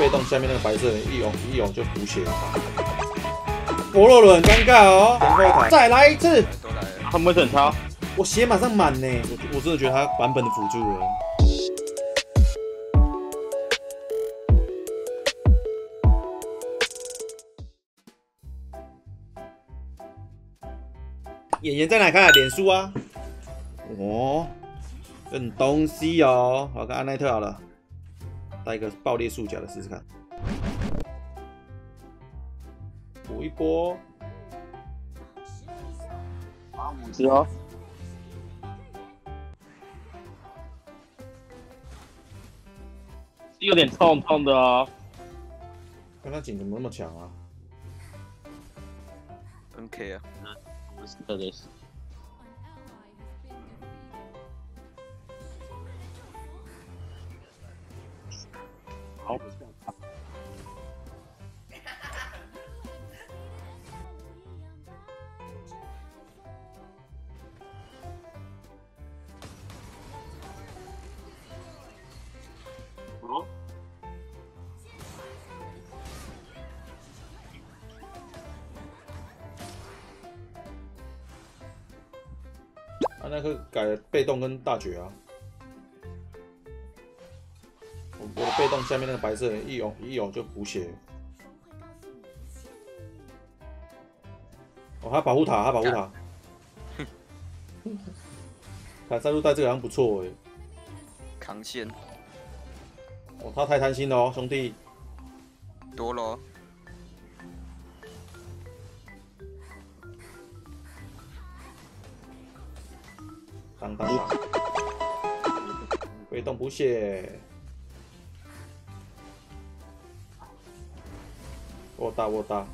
被动下面那个白色的一涌就补血了。佛洛伦尴尬哦，前后台再来一次， 他们很差， 我血马上满呢，我真的觉得他版本的辅助了。演员在哪看啊？脸书啊。哦，这种东西哦，我看安奈特好了，带一个爆裂束甲的试试看，补一波。 5只哦。有点痛痛的哦。 看他井怎么那么强啊 ？NK 啊， 对对是。好。哦。 啊，那个改了被动跟大绝啊。我的被动下面那个白色的一涌就补血。哦，他保护塔，他保护塔。看赛路带这个好像不错哎。 扛线。 哦，他太贪心了哦，兄弟。 多了。 当，被动补血。握大。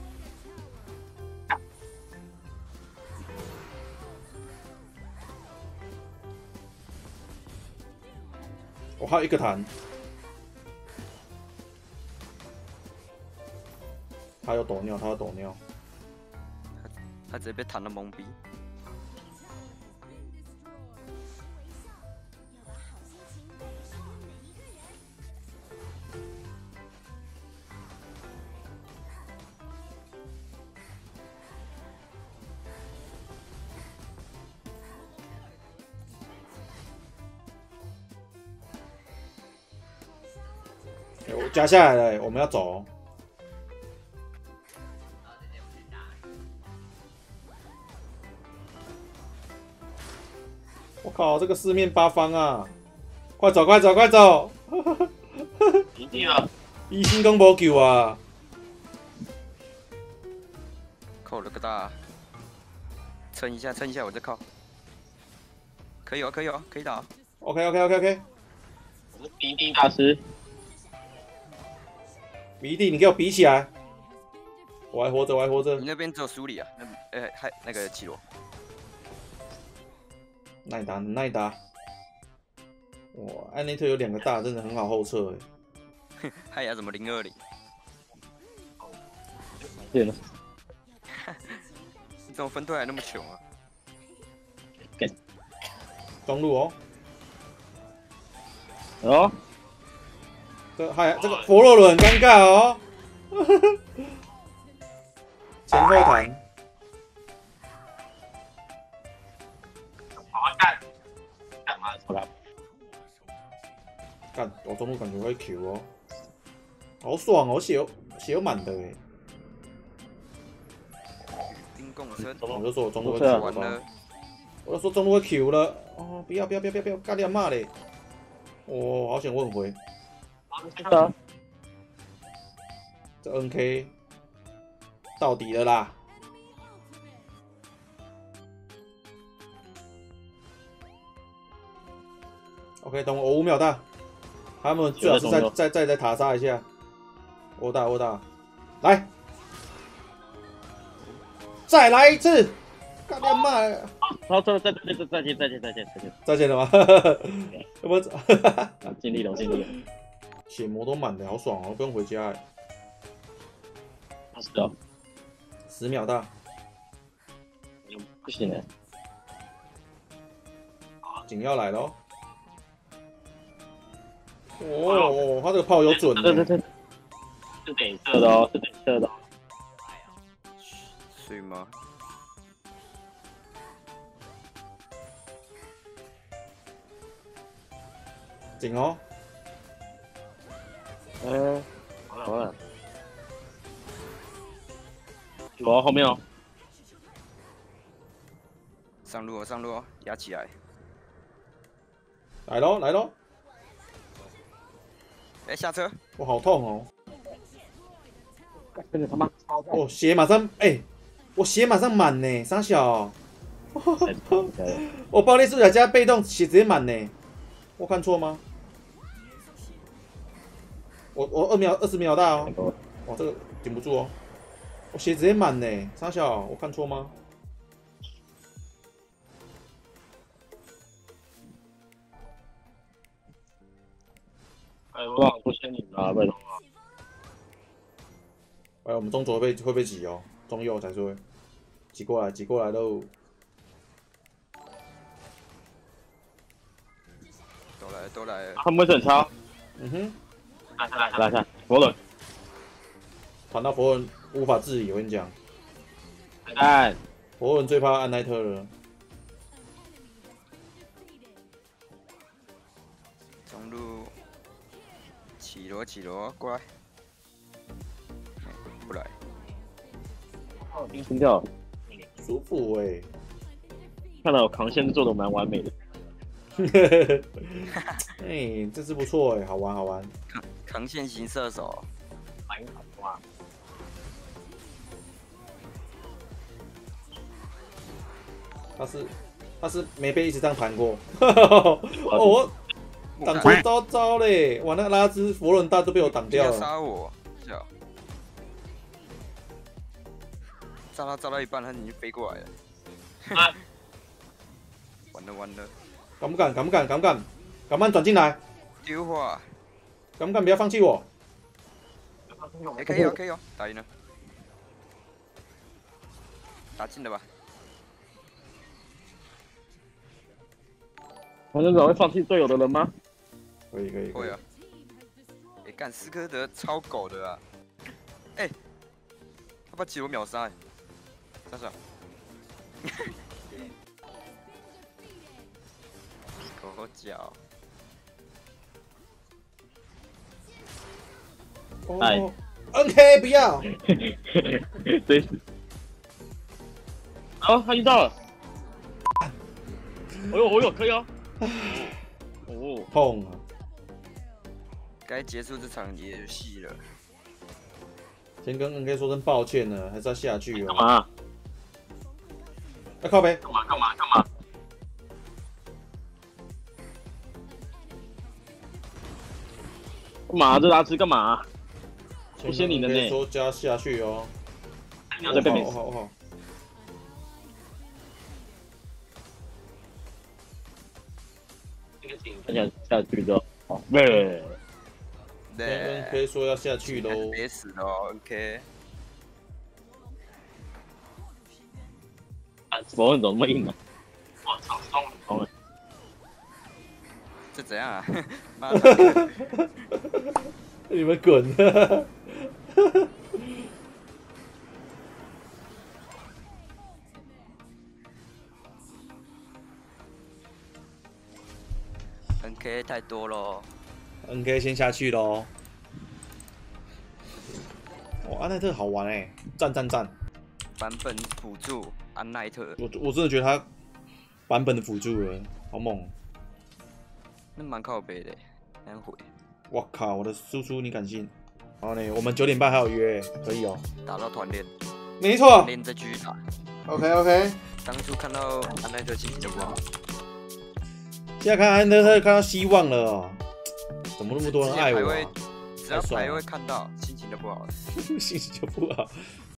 我还有一个弹。他有抖尿， 他直接被弹了懵逼。 我加下来了，我们要走。我靠，这个四面八方啊！快走！ 一定啊！ 一星公无救啊！ 扣了个大，撑一下，我再靠。可以打。 OK。 我是迷弟大师。 迷弟，你给我比起来！我还活着。 你那边只有苏里啊？还那个奇罗。 耐打。哇，安内特有2个大，真的很好后撤哎。 嗨呀，怎么020？ 对了。 你怎么分队还那么穷啊？ 中路哦。 哦。 这个佛洛伦尴尬哦。前后弹。 干嘛？ 干，我中路感觉会 Q 哦，好爽哦，血有满的哎。 丁共生。 我就说我中路会 Q 了，我就说中路会 Q 了。哦，不要，干你妈嘞！哦，好想问回。这 NK 到底了啦。OK， 等我5秒大，他们最好是再塔杀一下。握大，来，再来一次，干他妈！ 好，再见了吗？有没有？ 尽力了。 血魔都满的，好爽哦，不用回家哎。 是的。 10秒大。 不行哎。 警要来喽。哦，他这个炮有准。 是得射的哦，是得射的哦。 睡吗？ 紧哦。 好了，有哦，后面哦。 上路哦，上路哦，压起来！ 来喽，来喽！ 哎，下车！ 我好痛哦！ 真的他妈超痛！ 我血马上我血马上满呢，傻小。我爆裂数角加被动血直接满呢，我看错吗？我20秒大哦，哇这个顶不住哦，我血直接满呢，傻小，我看错吗？ 哎，我忘了不签你了，拜托。 哎，我们中左会被挤哦，中右才是会挤过来，挤过来喽！ 都来！ 他们会很超。 嗯哼， 来看，佛伦， 传到佛伦无法自理，我跟你讲， 看， 佛伦最怕安奈特了。 中路，起罗，过来！不来。 心跳， 舒服哎、 看到我扛线做的蛮完美的。 哎、这次不错哎、好玩好玩。 扛线型射手， 反应好啊！ 他是没被一直这样弹过。哦，我挡出招嘞！哇，那个拉兹佛伦大都被我挡掉要了。 杀我，笑！炸到一半，他已经飞过来了。完了！ 敢不敢？敢不敢转进来？ 丢话！ 敢不敢不要放弃我？ 也可以哦，打赢了，打进了吧？ 我那种会放弃队友的人吗？ 可以。 会啊！哎，干斯科德超狗的啊！哎，他把几罗秒杀，傻傻。狗脚。 哦 ，NK 不要。 对。好，他遇到了。哦呦，可以哦。哦， 痛啊！ 该结束这场游戏了。 先跟 NK 说声抱歉呢，还是要下去哦。 干嘛？ 要靠背。 干嘛？这拉兹干嘛？不先你的呢？ 说加下去哦。 你在背面。 好。 看起来下去之后，对。 跟 NK 说要下去喽。 别死喽 ，OK。 佛文怎么那么硬呢？我操，痛！ 这怎样啊？妈的！ 你们滚 ！NK 太多咯。 NK 先下去喽。哦，安奈特好玩哎，赞！ 版本辅助安奈特， 我真的觉得他版本的辅助了，好猛！ 那蛮靠北的，难回。 我靠，我的输出你敢信？然后呢，我们9点半还有约，可以哦。 打到团练， 没错。 练再继续打。 OK。 当初看到安奈特心情就不好。 现在看安奈特看到希望了哦，怎么那么多人爱我啊？ 只要排位看到，心情就不好了。 心情就不好。